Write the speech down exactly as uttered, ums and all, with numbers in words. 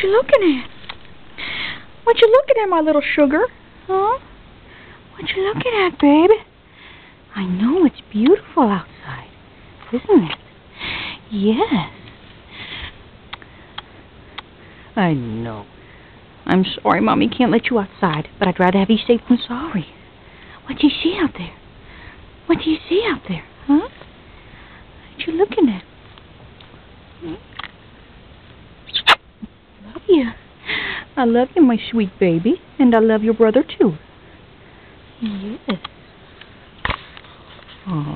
you looking at? What you looking at, my little sugar? Huh? What you looking at, baby? I know it's beautiful outside, isn't it? Yes. I know. I'm sorry, Mommy can't let you outside, but I'd rather have you safe than sorry. What do you see out there? What do you see out there, huh? What you looking at? Hmm? Love you. I love you, my sweet baby, and I love your brother, too. Yes. Aww.